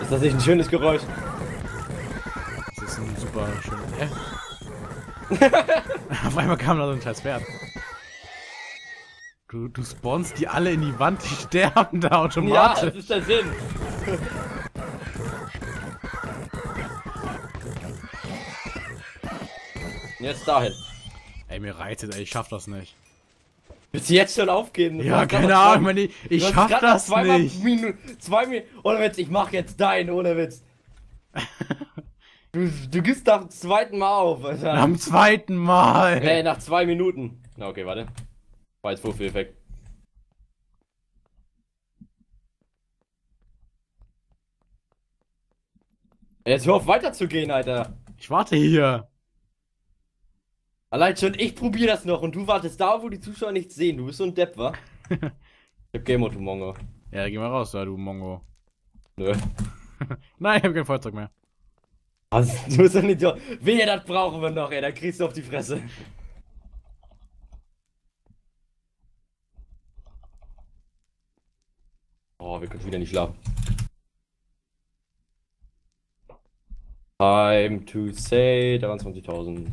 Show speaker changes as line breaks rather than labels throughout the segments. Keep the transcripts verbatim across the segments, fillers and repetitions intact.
Ist das nicht ein schönes Geräusch?
Das ist ein super schönes... Äh? Auf einmal kam da so ein scheiß Pferd. Du, du spawnst die alle in die Wand, die sterben da automatisch.
Ja, das ist der Sinn. Jetzt dahin.
Ey, mir reizt es, ey, ich schaff das nicht.
Willst du jetzt schon aufgeben?
Ja, keine Ahnung, Mann, ich, ich schaff das
zwei
nicht.
Minuten, zwei Minuten, ohne Witz, ich mach jetzt deinen, ohne Witz. Du, du gibst nach dem zweiten Mal auf, Alter.
Am zweiten Mal.
Hey, nach zwei Minuten. Na, okay, warte. War jetzt Vorführeffekt. Jetzt hör auf weiterzugehen, Alter.
Ich warte hier.
Allein schon, ich probiere das noch und du wartest da, wo die Zuschauer nichts sehen. Du bist so ein Depp, wa? Ich hab Game Mode, du Mongo.
Ja, geh mal raus, da, du Mongo.
Nö.
Nein, ich hab kein Feuerzeug mehr.
Also, du bist ein Idiot. Wehe, das brauchen wir noch, ey. Da kriegst du auf die Fresse. Oh, wir können wieder nicht schlafen. Time to say dreiundzwanzigtausend.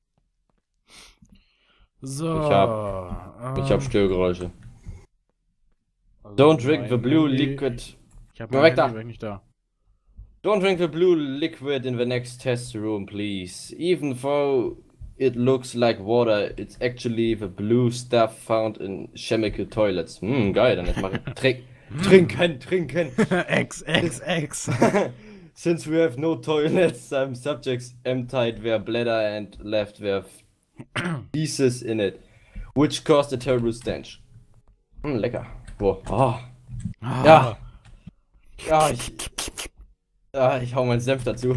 So.
Ich hab, ich hab Störgeräusche.
Also
Don't drink the
mein
blue
Handy-
liquid.
Ich hab
Geh
mein
weg da.
Handy weg nicht da.
Don't drink the blue liquid in the next test room, please. Even though it looks like water, it's actually the blue stuff found in chemical toilets. Hm, geil, dann jetzt mach ich. Trink, trinken, trinken.
X, X, X.
Since we have no toilets, some subjects emptied their bladder and left their feces in it, which caused a terrible stench. Hm, lecker. Boah. Oh.
Ah.
Ja. Ja, ich, ja, ich hau meinen Senf dazu.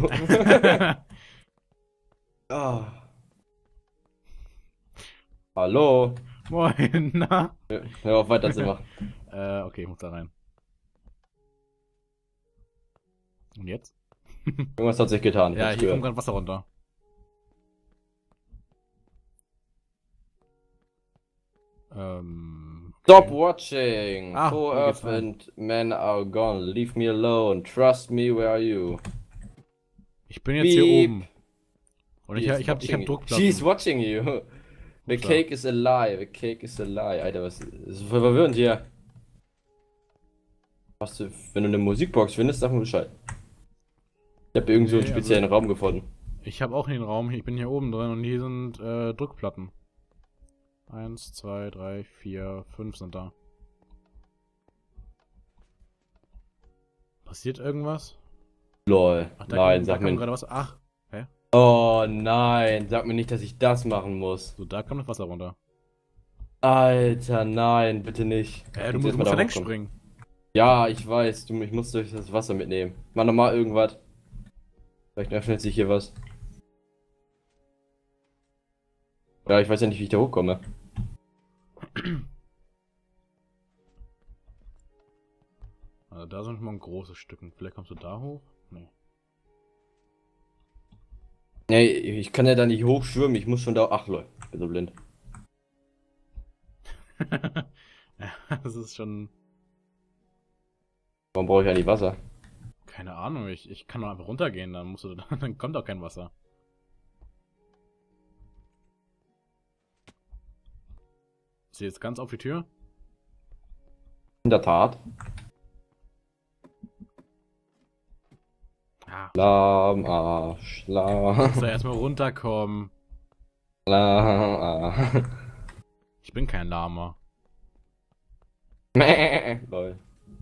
Oh. Hallo.
Moin, na?
Hör auf weiter zu machen.
Äh, okay, ich muss da rein. Und jetzt?
Irgendwas hat sich getan. Ich
Ja,
hab's
hier kommt
gehört.
gerade Wasser runter. Ähm.
Stop watching.
Ah,
Poor
wo geht's
Earth and men are gone. Leave me alone. Trust me, where are you?
Ich bin jetzt hier
Beep.
oben. Und ich,
She's
ich hab, ich hab
watching-
Druckplatten.
She's watching you. The
Upsa.
cake is a lie. The cake is a lie. Alter, was das ist voll verwirrend hier. Was du, wenn du eine Musikbox findest, sag mir Bescheid. Ich hab irgendwie so einen
Okay, also-
speziellen Raum gefunden.
Ich habe auch den Raum, ich bin hier oben drin und hier sind äh, Druckplatten. Eins, zwei, drei, vier, fünf sind da. Passiert irgendwas?
Lol.
Ach, da
Nein,
kam,
sag
da kam
mir.
gerade was. Ach, hä?
Oh nein, sag mir nicht, dass ich das machen muss.
So, da kam das Wasser runter.
Alter, nein, bitte nicht.
Äh,
Ich
du
muss
musst,
erst mal
musst da
darauf
längs
kommen.
springen.
Ja, ich weiß, du, ich muss durch das Wasser mitnehmen. Mach nochmal irgendwas. Vielleicht öffnet sich hier was. Ja, ich weiß ja nicht, wie ich da hochkomme.
Also da sind mal ein großes Stücken. Vielleicht kommst du da hoch? Nee.
Nee, ich kann ja da nicht hochschwimmen, ich muss schon da. Ach lol, ich bin so blind.
Ja, das ist schon.
Warum brauche ich eigentlich Wasser?
Keine Ahnung, ich, ich kann doch einfach runtergehen, dann musst du. Dann kommt doch kein Wasser. Ist sie jetzt ganz auf die Tür?
In der Tat.
Ah,
Lahm, Arsch, lahm,
muss da erstmal runterkommen.
lahm, Arsch.
Ich bin kein Lama.
Mäh, lol.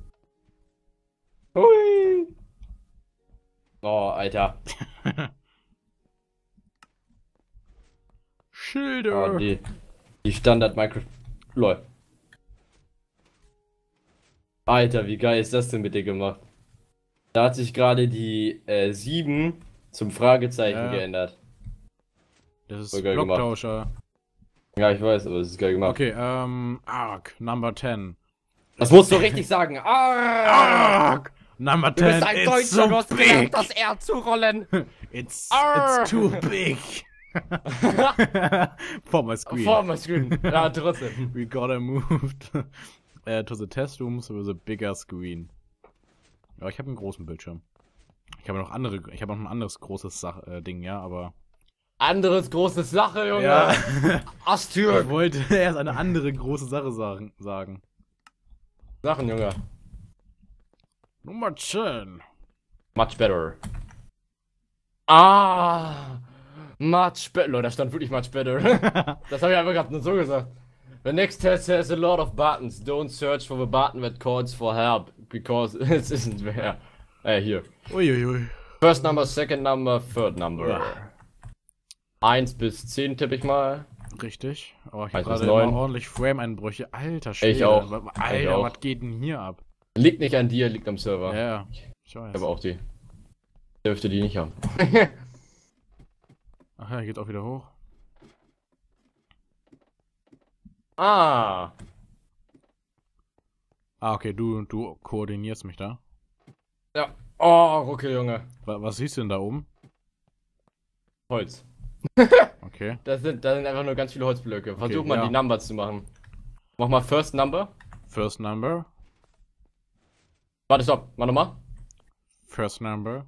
Hui. Oh, Alter.
Schilder!
Oh, die, die Standard Minecraft. Lol. Alter, wie geil ist das denn mit dir gemacht? Da hat sich gerade die äh, sieben zum Fragezeichen
Ja.
geändert.
Das ist
Voll geil gemacht.
Blocktauscher.
Ja, ich weiß, aber es ist geil gemacht.
Okay, ähm, Ark, Number ten.
Das musst du richtig sagen. Ah!
Ark! Number
Du bist
ten,
ein
it's
Deutscher,
so
du hast
big!
gelernt, das R zu rollen.
It's,
Arr!
it's too big! For my screen.
Vor my screen. Ja, trotzdem.
We gotta move to, uh, to the test rooms with a bigger screen. Ja, ich habe einen großen Bildschirm. Ich habe noch andere, ich habe noch ein anderes großes Sach äh, Ding, ja, aber...
Anderes große Sache, Junge.
Ja.
Astür.
Ich wollte erst eine andere große Sache sagen. sagen.
Sachen, Junge.
Nummer zehn.
Much better. Ah. Much better. Leute, da stand wirklich much better. Das habe ich einfach gerade nur so gesagt. The next test has a lot of buttons. Don't search for the button that calls for help. Because it isn't there. Äh, hier.
Uiuiui.
First number, second number, third number. eins bis zehn tippe ich mal.
Richtig. Oh, ich
eins
habe
bis
gerade immer
neun.
ordentlich Frame-Einbrüche. Alter Schwede.
Ich auch.
Alter,
Ich auch.
was geht denn hier ab?
Liegt nicht an dir, liegt am Server.
Ja, ich weiß.
Ich habe auch die. Dürfte die nicht haben.
Ach ja, geht auch wieder hoch.
Ah.
Ah, okay, du, du koordinierst mich da.
Ja. Oh, Ruckel, Junge.
Was, was siehst du denn da oben?
Holz.
Okay.
Das sind, das sind einfach nur ganz viele Holzblöcke. Versuch
Okay,
mal
ja.
die Numbers zu machen. Mach mal First Number.
First number.
Warte, stopp. Mach nochmal.
First number.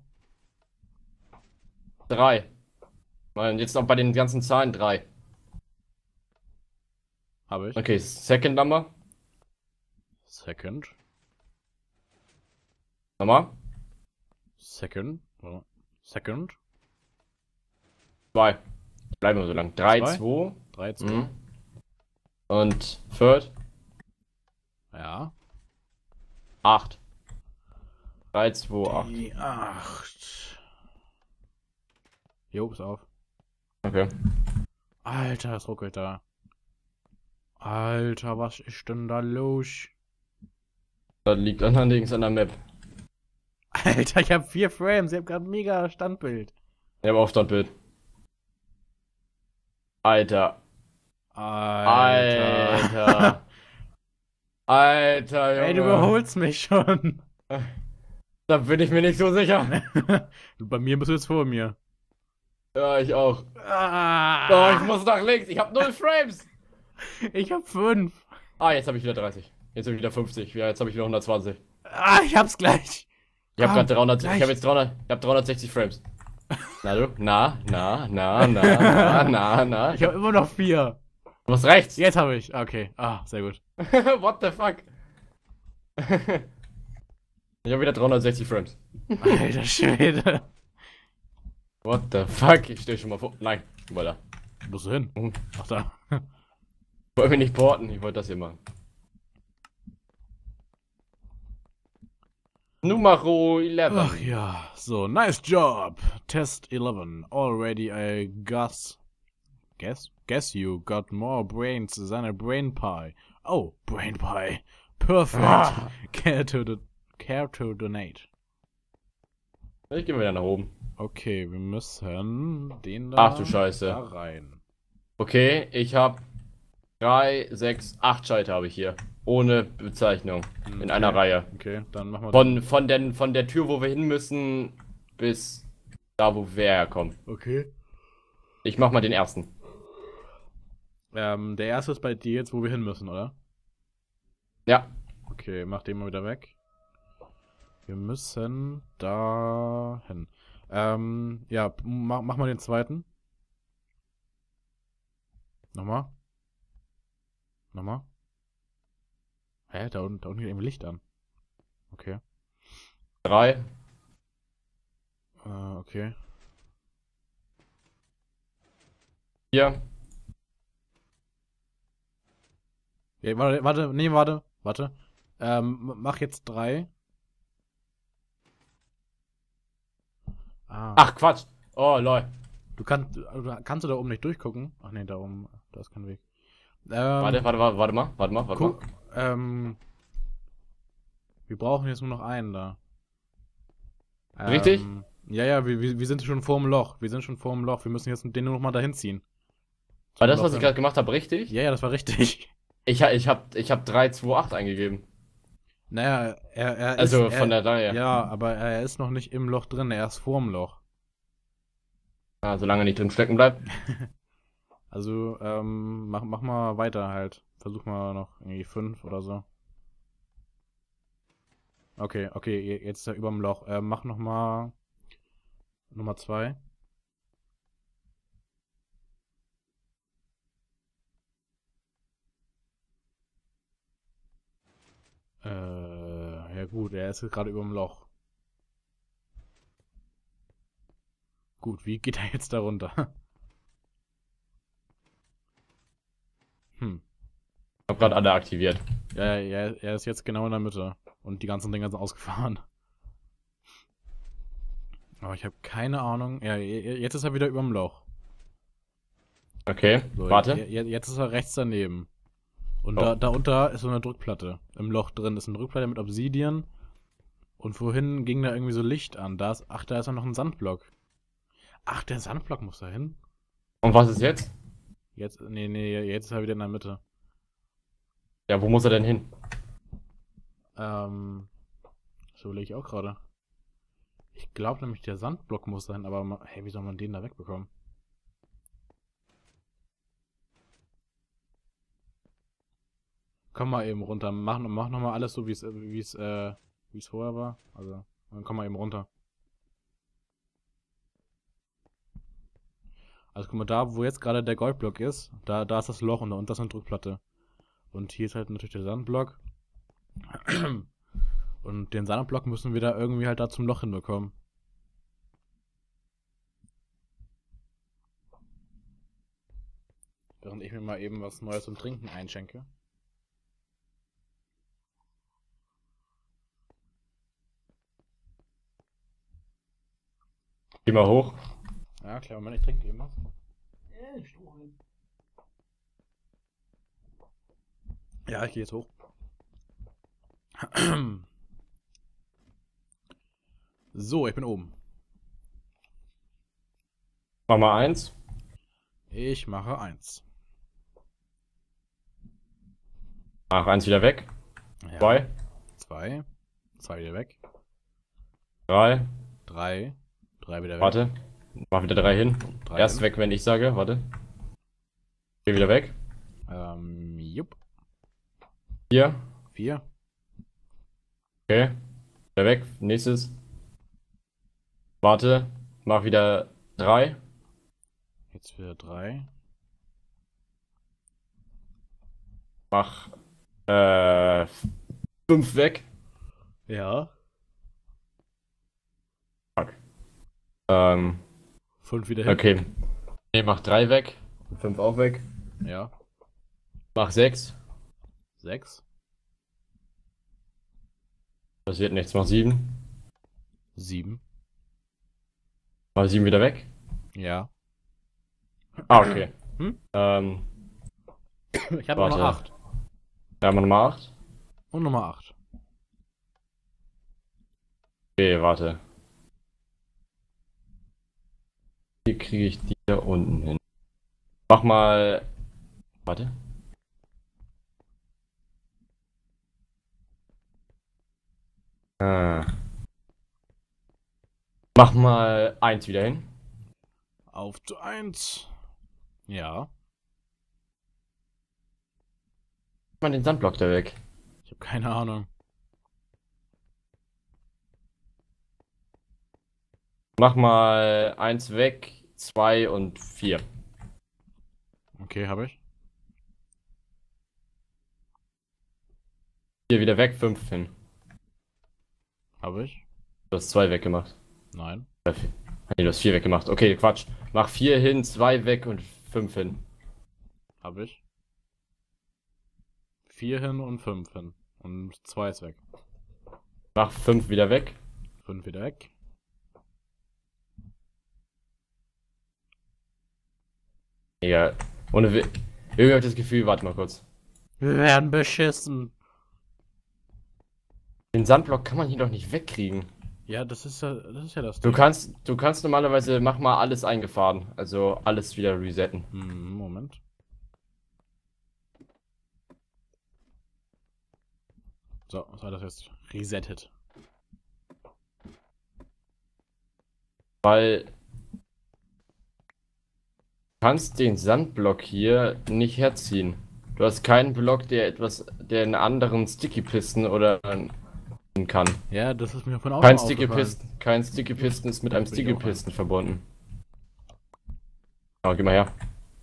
Drei. Und jetzt noch bei den ganzen Zahlen drei.
Habe ich.
Okay, Second Number.
Second.
Nochmal.
Second. Oh. Second.
Zwei. Bleiben wir so lang. Drei,
Zwei?
zwei.
drei, zwei.
Mhm. Und Third.
Ja.
Acht. drei, zwei, acht.
Die acht. Jo, ist auf.
Okay.
Alter, es ruckelt da. Alter, was ist denn da los?
Das liegt allerdings an der Map.
Alter, ich habe vier Frames. Ich habe gerade mega Standbild.
Ich habe Aufstandbild. Alter.
Alter.
Alter. Alter, Junge.
Ey, du überholst mich schon.
Da bin ich mir nicht so sicher.
Bei mir bist du jetzt vor mir.
Ja, ich auch.
Ah,
Oh, ich muss nach links. Ich habe null Frames.
ich hab fünf.
Ah, jetzt habe ich wieder dreißig. Jetzt habe ich wieder fünfzig. Ja, jetzt habe ich wieder hundertzwanzig.
Ah, ich hab's gleich.
Ich habe
Komm,
gerade dreihundert.
gleich.
Ich habe jetzt dreihundert. Ich habe dreihundertsechzig Frames. Na du? Na, na, na, na, na, na, na.
Ich habe immer noch vier.
Du hast rechts.
Jetzt habe ich. Okay. Ah, sehr gut.
What the fuck? Ich habe wieder dreihundertsechzig Frames.
Alter Schwede.
What the fuck? Ich stehe schon mal vor. Nein, guck mal da.
Wo bist du hin?
Mhm.
Ach da.
Ich wollte mich nicht porten, ich wollte das hier machen. Numero elf.
Ach ja. So, nice job. Test eleven. Already I guess. Guess? Guess you got more brains than a brain pie. Oh, brain pie. Perfect.
Ah.
Care to, do care to donate.
Ich gehe wieder nach oben.
Okay, wir müssen den da,
Ach du Scheiße.
da rein.
Okay, ich habe drei, sechs, acht Schalter habe ich hier. Ohne Bezeichnung. In
Okay.
einer Reihe.
Okay, dann machen wir
Von, von, den, von der Tür, wo wir hin müssen, bis da, wo wir herkommen.
Okay.
Ich mach mal den ersten.
Ähm, der erste ist bei dir jetzt, wo wir hin müssen, oder?
Ja.
Okay, mach den mal wieder weg. Wir müssen da hin. Ähm, ja, mach, mach mal den zweiten. Nochmal. Nochmal. Hä, da unten, da unten geht irgendwie Licht an. Okay.
Drei.
Äh, okay.
Vier.
Ja, warte, warte, nee, warte, warte. Ähm, mach jetzt drei. Ah.
Ach, Quatsch. Oh, lol.
Du kannst, du, kannst du da oben nicht durchgucken? Ach nee, da oben, da ist kein Weg. Ähm,
Warte, warte, warte, warte mal. Warte mal, warte
guck,
mal.
ähm, wir brauchen jetzt nur noch einen da. Ähm,
Richtig?
Ja, ja, wir, wir wir sind schon vorm Loch. Wir sind schon vorm Loch. Wir müssen jetzt den nur noch mal dahin ziehen.
War
Zum
das,
Loch
was ich
hin.
gerade gemacht habe, richtig?
Ja, ja, das war richtig.
Ich, ha- ich hab, ich hab drei, zwei, acht eingegeben.
Naja, er, er
Also
ist...
von
er,
der Reihe.
Ja, aber er ist noch nicht im Loch drin. Er ist vorm Loch.
Ah, solange er nicht drin stecken bleibt.
Also, ähm, mach, mach mal weiter halt. Versuch mal noch irgendwie fünf oder so. Okay, okay, je- jetzt ist er überm Loch. Äh, mach noch mal Nummer zwei. Äh, ja gut, er ist gerade über dem Loch. Gut, wie geht er jetzt da runter? Hm.
Ich hab gerade alle aktiviert.
Ja, ja, er ist jetzt genau in der Mitte. Und die ganzen Dinger sind ausgefahren. Aber ich habe keine Ahnung. Ja, jetzt ist er wieder über dem Loch.
Okay,
So,
warte.
Jetzt ist er rechts daneben. Und
Oh.
da, da unter ist so eine Drückplatte. Im Loch drin ist eine Drückplatte mit Obsidian. Und vorhin ging da irgendwie so Licht an. Da ist, ach, da ist ja noch ein Sandblock. Ach, der Sandblock muss da hin.
Und was ist jetzt?
Jetzt, nee, nee, jetzt ist er wieder in der Mitte.
Ja, wo muss er denn hin?
Ähm, so überlege ich auch gerade. Ich glaube nämlich, der Sandblock muss sein, aber hey, wie soll man den da wegbekommen? Komm mal eben runter. Mach, mach nochmal alles so, wie es wie es äh, wie es vorher war. Also, dann komm mal eben runter. Also guck mal, da wo jetzt gerade der Goldblock ist, da, da ist das Loch und da unten ist eine Druckplatte. Und hier ist halt natürlich der Sandblock. Und den Sandblock müssen wir da irgendwie halt da zum Loch hinbekommen. Während ich mir mal eben was Neues zum Trinken einschenke.
Geh mal hoch.
Ja, klar, Moment, ich trinke eben was. Ja, ich gehe jetzt hoch. So, ich bin oben.
Mach mal eins.
Ich mache eins.
Ach, eins wieder weg.
Ja.
Zwei.
Zwei. Zwei wieder weg.
Drei.
Drei. Drei wieder weg.
Warte. Mach wieder drei hin.
Drei
Erst
hin.
weg, wenn ich sage. Warte. Geh wieder weg.
Ähm, jupp.
Vier.
Vier.
Okay. Wieder weg. Nächstes. Warte. Mach wieder drei.
Jetzt wieder drei.
Mach äh, fünf weg.
Ja.
Fuck. Ähm,
Fünf wieder hin.
okay. Nee, mach drei weg. Fünf auch weg.
Ja.
Mach sechs.
Sechs.
Passiert nichts. Mach sieben.
Sieben.
Mach sieben wieder weg.
Ja.
Ah, okay.
Hm?
Ähm,
Ich habe noch
warte.
acht.
Ja, mach Nummer acht.
Und Nummer acht.
Okay, warte. Wie kriege ich die da unten hin? Mach mal. Warte. Ah. Mach mal eins wieder hin.
Auf zu eins. Ja.
Mach mal den Sandblock da weg.
Ich habe keine Ahnung.
Mach mal eins weg, zwei und vier.
Okay, habe ich.
Vier wieder weg, fünf hin.
Habe ich.
Du hast zwei weggemacht.
Nein.
Nee, du hast vier weggemacht. Okay, Quatsch. Mach vier hin, zwei weg und fünf hin.
Habe ich. Vier hin und fünf hin. Und zwei ist weg.
Mach fünf wieder weg.
Fünf wieder weg.
Egal. Ohne Wi- Irgendwie hab ich das Gefühl, warte mal kurz.
Wir werden beschissen.
Den Sandblock kann man hier doch nicht wegkriegen.
Ja, das ist ja das, ist ja das
Du
Ding.
kannst, du kannst normalerweise, mach mal alles eingefahren. Also alles wieder resetten.
Hm, Moment. So, was war das jetzt? Resettet.
Weil du kannst den Sandblock hier nicht herziehen. Du hast keinen Block, der etwas, der einen anderen Sticky-Pisten oder kann.
Ja, das ist mir von außen
Kein Sticky
aufgefallen.
Piston, kein Sticky Piston ist mit einem
Das bin ich
Sticky
auch
Piston verbunden. Oh, geh mal her.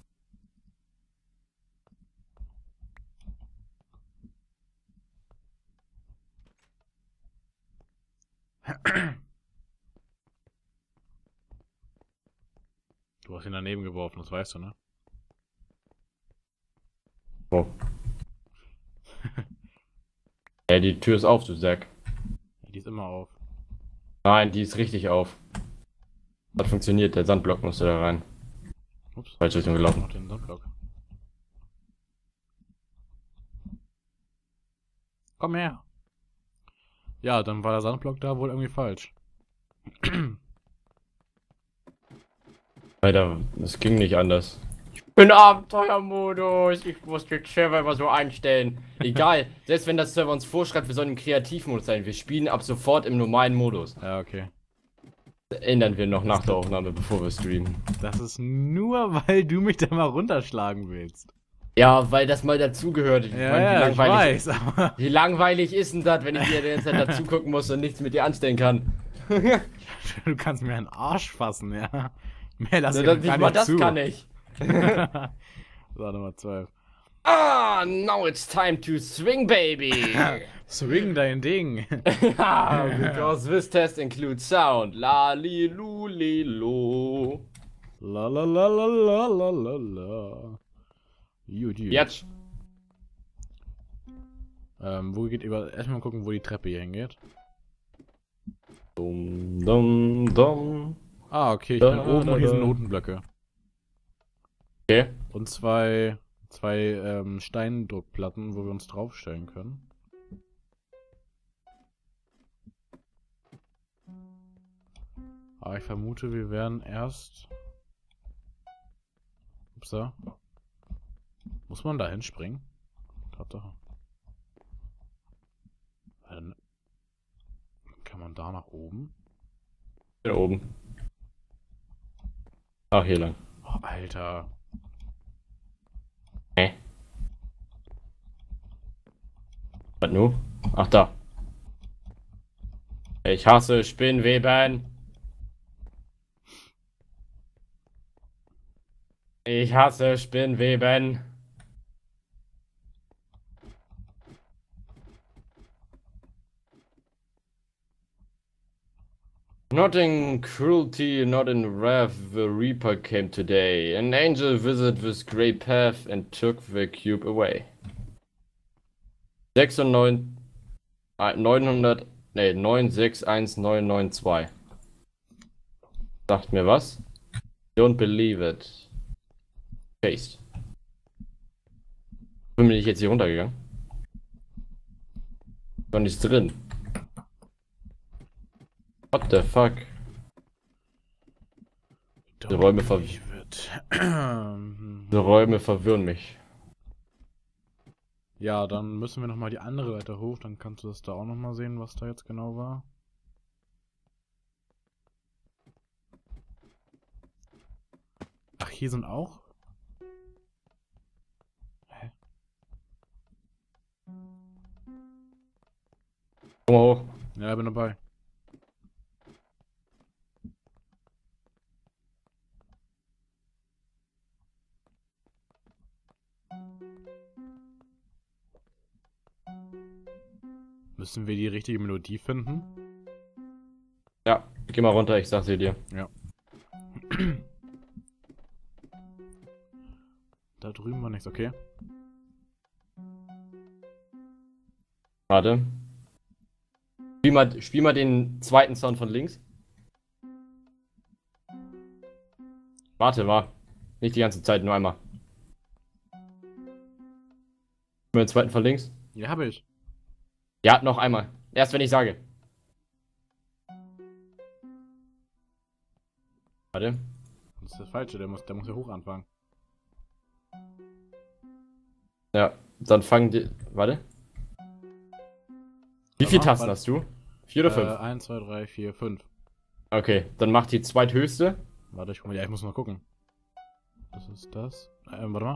Du hast ihn daneben geworfen, das weißt du, ne?
Oh. Ey, die Tür ist auf, du Sack.
Ja, die ist immer auf.
Nein, die ist richtig auf. Hat funktioniert, der Sandblock musste da rein.
Ups.
Falsche Richtung gelaufen.
Noch den Sandblock. Komm her. Ja, dann war der Sandblock da wohl irgendwie falsch.
Alter, das ging nicht anders. Ich bin Abenteuermodus. Ich muss den Server immer so einstellen. Egal, selbst wenn das Server uns vorschreibt, wir sollen im Kreativmodus sein. Wir spielen ab sofort im normalen Modus.
Ja, okay.
Das ändern wir noch nach der Aufnahme, bevor wir streamen.
Das ist nur, weil du mich da mal runterschlagen willst.
Ja, weil das mal dazugehört. Ich
Ja,
meine, wie
ja, ich
langweilig,
weiß, aber...
wie langweilig ist denn das, wenn ich dir die ganze Zeit dazu gucken muss und nichts mit dir anstellen kann?
Du kannst mir einen Arsch fassen, ja. Mehr lass
So,
ich
das,
gar
nicht
nicht
mal das
zu.
kann ich.
So, Nummer zwölf.
Ah, now it's time to swing, baby.
Swing dein Ding.
Ah, because this test includes sound. La li lu li lo.
La la la la la la la la. Gut, gut.
Jetzt.
Ähm, wo geht über... Erstmal gucken, wo die Treppe hier hingeht.
Dum, dum, dum.
Ah, okay, ich
Da,
bin oben
da,
und hier sind
da.
Notenblöcke.
Okay.
Und zwei... Zwei, ähm, Steindruckplatten, wo wir uns draufstellen können. Aber ich vermute, wir werden erst... Upsa. Muss man da hinspringen? Tatsache. Dann kann man da nach oben?
Hier oben. Ach, hier lang.
Oh, Alter.
Hä? Was nu? Ach, da. Ich hasse Spinnweben. Ich hasse Spinnweben. Not in cruelty, not in wrath, the Reaper came today. An angel visited this grey path and took the cube away. sechsundneunzig, neunhundert, nee, neun sechs eins neun neun zwei. Sagt mir was? Don't believe it. Paste. Bin ich jetzt hier runtergegangen? Noch nichts drin. What the fuck? Die Räume, ver die Räume verwirren mich.
Ja, dann müssen wir nochmal die andere Seite hoch, dann kannst du das da auch nochmal sehen, was da jetzt genau war. Ach, hier sind auch? Hä?
Komm mal hoch.
Ja, bin dabei. Müssen wir die richtige Melodie finden?
Ja, geh mal runter, ich sag sie dir.
Ja. Da drüben war nichts, okay.
Warte. Spiel mal, spiel mal den zweiten Sound von links. Warte mal. Nicht die ganze Zeit, nur einmal. Spiel mal den zweiten von links.
Ja, habe ich.
Ja, noch einmal. Erst wenn ich sage. Warte.
Das ist das Falsche, der muss, der muss ja hoch anfangen.
Ja, dann fangen die. Warte. Wie viele
Warte,
Tasten
warte.
hast du? Vier oder
Äh,
fünf?
eins, zwei, drei, vier, fünf.
Okay, dann mach die zweithöchste.
Warte, ich, guck mal, ja, ich muss mal gucken. Das ist das. Ähm, warte mal.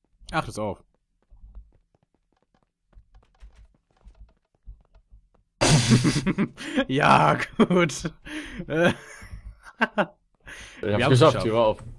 Ach, das auf. Ja, gut. Äh,
Ich
Wir
hab's
haben's
geschafft,
geschafft.
die war auf.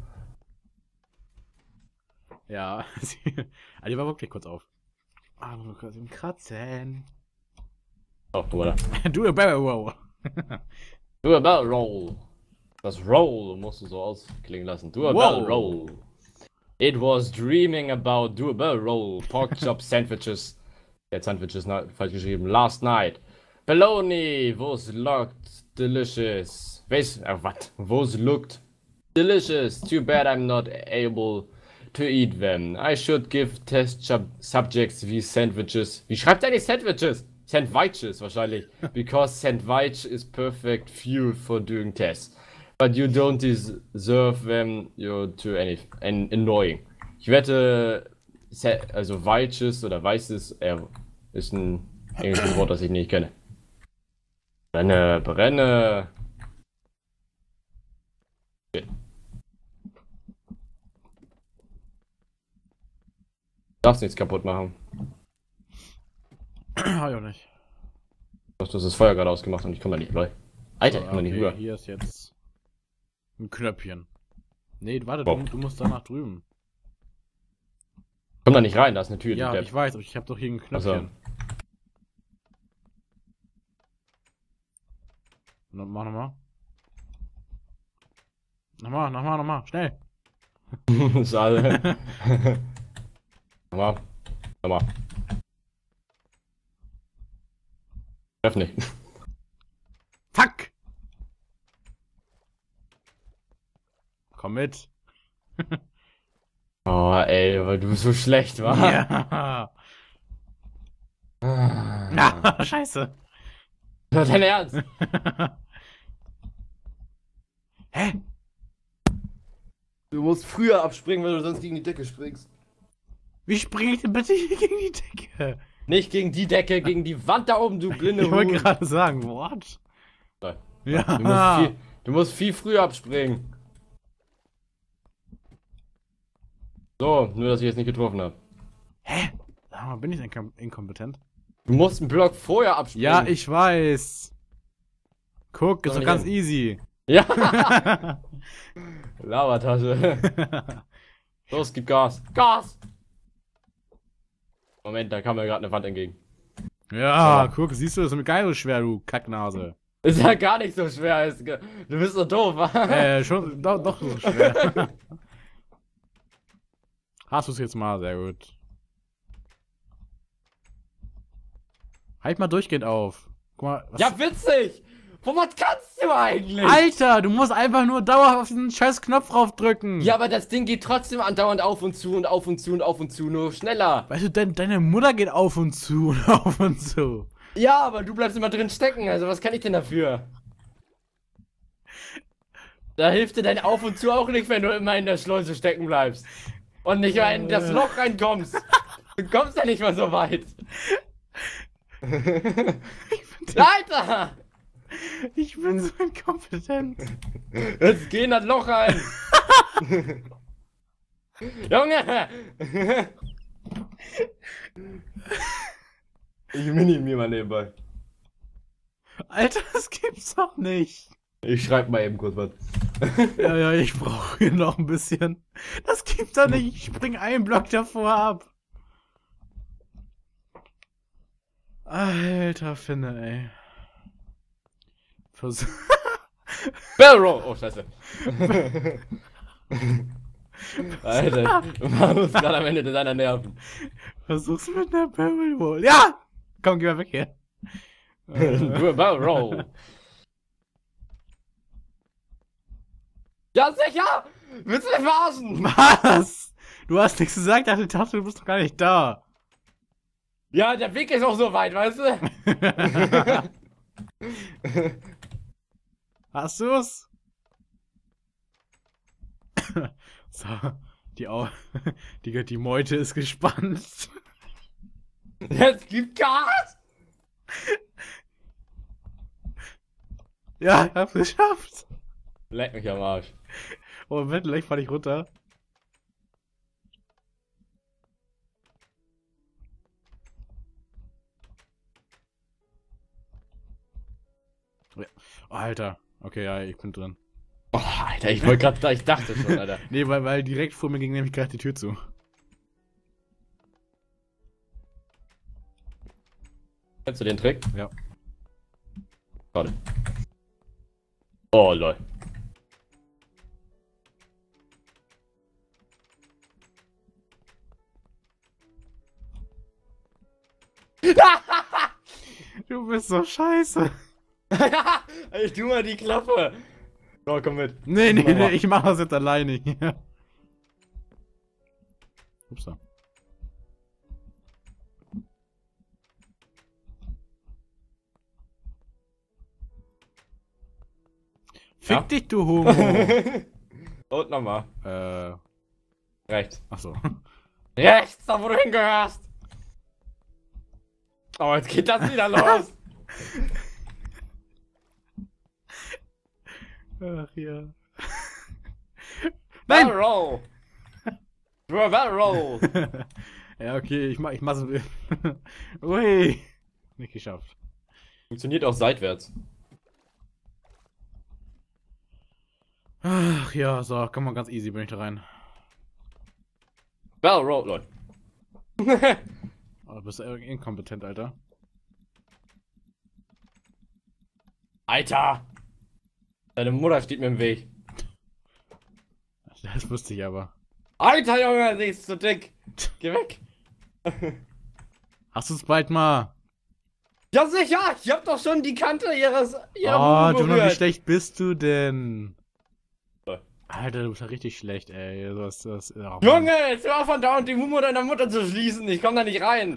ja. Ah, die war wirklich kurz auf. Ah, nur kurz im Kratzen.
Oh, guck mal da.
Do a barrel roll.
Do a barrel roll. Das Roll musst du so ausklingen lassen. Do a
Wow.
barrel roll. It was dreaming about do a barrel roll. Pork chop sandwiches. Jetzt Sandwiches falsch geschrieben. Last night. Bologna was looked delicious. Weiß, äh, what? Was looked delicious. Too bad I'm not able to eat them. I should give test subjects wie Sandwiches. Wie schreibt er die Sandwiches? Sandwiches wahrscheinlich. Because sandwich is perfect fuel for doing tests. But you don't deserve them. You're too any, an, annoying. Ich wette, also weiches oder weißes äh, ist ein englisches Wort, das ich nicht kenne. Brenne, brenne. Okay. Darfst nichts kaputt machen.
Ah, ja nicht.
Du hast das Feuer gerade ausgemacht und ich komme da nicht bei. Alter, ich
So,
komme da nicht
okay,
rüber.
hier ist jetzt ein Knöpfchen. Nee, warte,
Oh.
du, du musst da nach drüben.
Komm da nicht rein, da ist eine Tür.
Ja,
die
ich weiß, aber ich habe doch hier ein Knöpfchen. No, mach nochmal. Nochmal, nochmal, nochmal, schnell.
Schade. Nochmal. Nochmal. Treff nicht.
Fuck! Komm mit.
Oh, ey, weil du bist so schlecht, wa?
Ja.
Ah.
Na, scheiße.
Das ist dein Ernst?
Hä?
Du musst früher abspringen, weil du sonst gegen die Decke springst.
Wie springe ich denn bitte hier gegen die Decke?
Nicht gegen die Decke, gegen die Wand da oben, du blinde
Ich wollte
Huhn.
gerade sagen, what?
Nein.
Ja.
Du musst, viel, du musst viel früher abspringen. So, nur dass ich jetzt nicht getroffen habe.
Hä? Sag mal, bin ich inkom inkompetent?
Du musst einen Block vorher abspringen.
Ja, ich weiß. Guck, ist
Doch
doch
nicht
ganz
hin.
easy.
Ja! Lavatasche. Los, gib Gas. Gas! Moment, da kam mir gerade eine Wand entgegen.
Ja,
Ja.
guck, siehst du, das ist mir geil so schwer, du Kacknase.
Ist ja gar nicht so schwer. Ist ge- Du bist so doof, wa?
äh, schon, doch, doch so schwer. Hast du es jetzt mal, sehr gut. Halt mal durchgehend auf. Guck mal, was
Ja, witzig! Von was kannst du eigentlich?
Alter, du musst einfach nur dauerhaft auf diesen scheiß Knopf draufdrücken.
Ja, aber das Ding geht trotzdem andauernd auf und zu und auf und zu und auf und zu, nur schneller.
Weißt du, dein, deine Mutter geht auf und zu und auf und zu.
Ja, aber du bleibst immer drin stecken, also was kann ich denn dafür? Da hilft dir dein Auf und zu auch nicht, wenn du immer in der Schleuse stecken bleibst. Und nicht mal in das Loch reinkommst. Du kommst ja nicht mal so weit. Alter!
Ich bin so inkompetent.
Jetzt geh in das Loch rein. Junge! Ich minimiere mal nebenbei.
Alter, das gibt's doch nicht.
Ich schreib mal eben kurz was.
Ja, ja, ich brauche hier noch ein bisschen. Das gibt's doch nicht. Ich spring einen Block davor ab. Alter, Finne, ey. Vers
Barrow! Oh, scheiße. Alter, du machst uns gerade am Ende deiner Nerven.
Versuch's mit einer Barrel Roll. Ja! Komm, geh mal weg hier.
Du Barrow. Ja, sicher! Willst du mich verarschen?
Was? Du hast nichts gesagt, ich dachte, du bist doch gar nicht da.
Ja, der Weg ist auch so weit, weißt du?
Hast du's? So, die, Au die, die Meute ist gespannt.
Jetzt gib Gas!
Ja, ich hab's geschafft.
Leck mich am Arsch.
Oh, Moment, gleich fall ich runter. Ja. Oh, Alter. Okay, ja, ich bin drin.
Oh, Alter, ich wollte gerade, ich dachte schon, Alter.
Nee, weil, weil direkt vor mir ging nämlich gerade die Tür zu.
Kennst du den Trick?
Ja.
Warte. Oh, lol.
Du bist so scheiße.
Ey, tu mal die Klappe. So, komm mit.
Nee, nee,
Mach
nee,
mal.
ich mach das jetzt alleine hier. Upsa. Fick
Ja?
dich, du Homo.
Und nochmal.
äh,
Rechts.
achso.
Rechts, da wo du hingehörst. Oh, jetzt geht das wieder los.
Ach ja.
Battle
Nein!
Roll. Du a Battle Roll.
Ja, okay, ich mach, ich mach's. Ui. Nicht geschafft.
Funktioniert auch seitwärts.
Ach ja, so, komm mal, ganz easy bin ich da rein.
Battle Roll, Leute.
Oh, du bist ja inkompetent, Alter.
Alter. Deine Mutter steht mir im Weg.
Das wusste ich aber.
Alter, Junge, sie ist zu dick. Geh weg.
Hast du's bald mal?
Ja, sicher. Ich hab doch schon die Kante ihres... ihrer
Oh,
Bube
du, wie
berührt.
schlecht bist du denn?
So.
Alter, du bist ja richtig schlecht, ey. Das, das, oh Mann.
Junge, jetzt hör auf von da und die Mumu deiner Mutter zu schließen. Ich komm da nicht rein.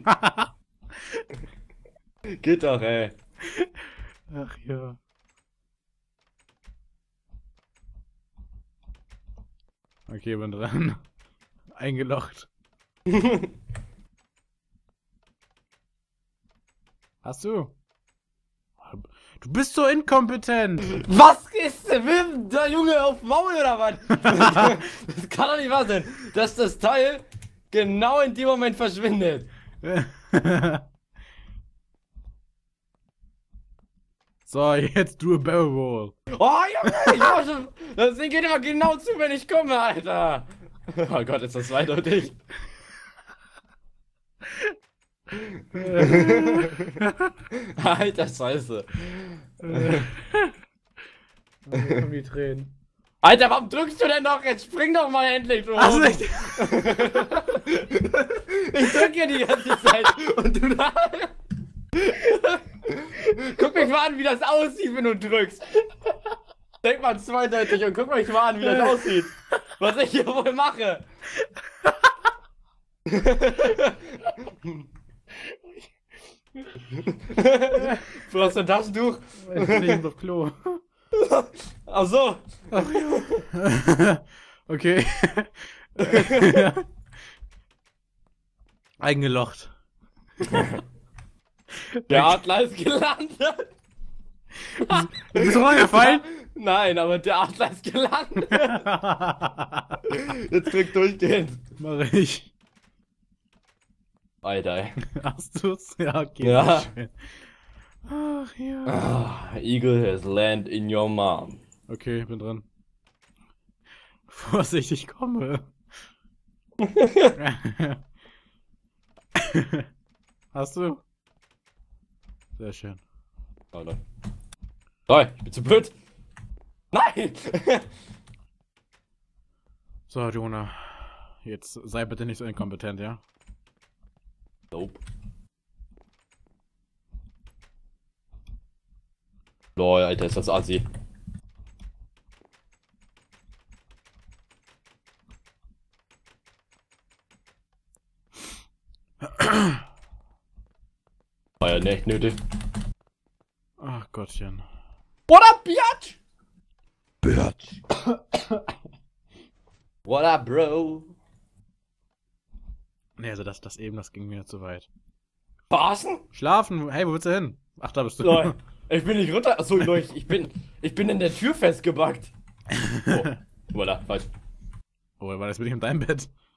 Geht doch, ey.
Ach ja. Okay, bin dran. Eingeloggt. Hast du? Du bist so inkompetent!
Was ist denn mit der Junge auf Maul oder was? Das kann doch nicht wahr sein, dass das Teil genau in dem Moment verschwindet.
So, jetzt du a barrel roll.
Oh Junge, ich war schon, das Ding geht immer genau zu, wenn ich komme, Alter. Oh Gott, ist das zweideutig. Alter, Scheiße.
Kommen die Tränen.
Alter, warum drückst du denn noch? Jetzt spring doch mal endlich, du.
Hast du nicht?
Ich drück hier die ganze Zeit und du da. Guck mich mal an, wie das aussieht, wenn du drückst. Denk mal zweideutig und guck mich mal an, wie das aussieht. Was ich hier wohl mache. Du hast ein Taschentuch?
Ich bin nicht auf Klo.
Ach so.
Okay. Eingelocht.
Der Adler ist gelandet.
Bist du runtergefallen?
Nein, aber der Adler ist gelandet. Jetzt drück durchgehend.
Mach ich.
Alter, ey.
Hast du's? Ja, okay.
Ja.
Schön. Ach ja.
Ah, Eagle has land in your mom.
Okay, bin dran. Vorsicht, ich komme. Hast du? Sehr schön.
Alter. Nein, ich bin zu blöd. Nein!
So, Jonah. Jetzt sei bitte nicht so inkompetent, ja?
Nope. Lol, Alter, ist das assi. War ja nicht nötig.
Ach Gottchen.
What up, bitch? Bitch. What up, bro?
Nee, also das, das eben, das ging mir zu weit.
Verarschen?
Schlafen? Hey, wo willst du hin? Ach, da bist du.
Lol, ich bin nicht runter. Achso, Lol, ich, ich bin, ich bin in der Tür festgebackt. Oh, voilà, falsch.
Oh, war das bin ich in deinem Bett?